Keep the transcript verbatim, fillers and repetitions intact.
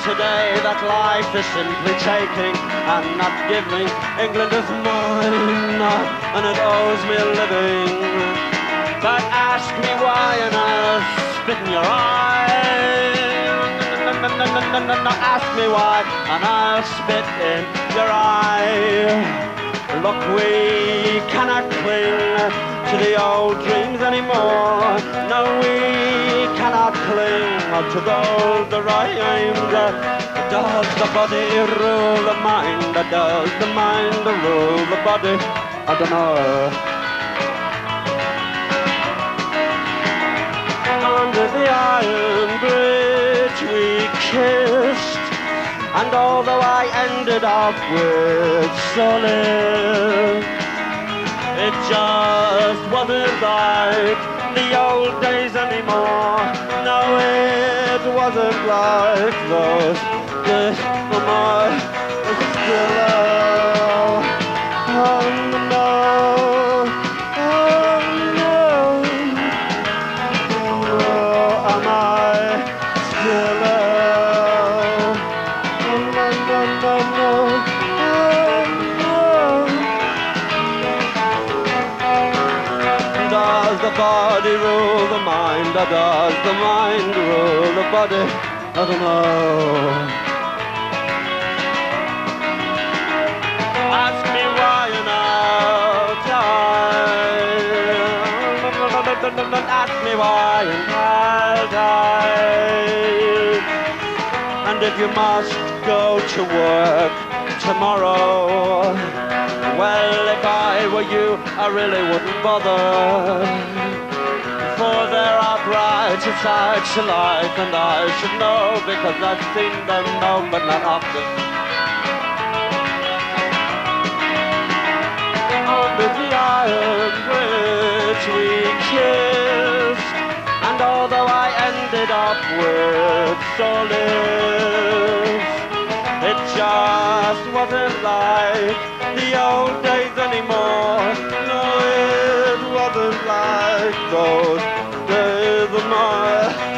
today that life is simply taking and not giving. England is mine, and it owes me a living. But ask me why and I'll spit in your eye. Ask me why and I'll spit in your eye. Look, we cannot cling to the old dreams anymore. No, we cannot cling to those rhymes. Does the body rule the mind? Does the mind rule the body? I don't know. Under the iron bridge we kissed, and although I ended up with Solid, it just wasn't like the old days anymore. No, it wasn't like those days no more. It's still oh, oh no, oh no, oh, am I still oh, oh no, no, no, no, oh no. Does the body rule the mind, or does the mind rule the body? I don't know. Ask me why and I'll die. Ask me why and I'll die. And if you must go to work tomorrow, well, if I were you, I really wouldn't bother. For there are brighter sides to life, and I should know, because I've seen them known, but not often. Under the iron bridge we kissed, and although I ended up with Solid, it just wasn't like the old days anymore. No, it wasn't like those days of mine.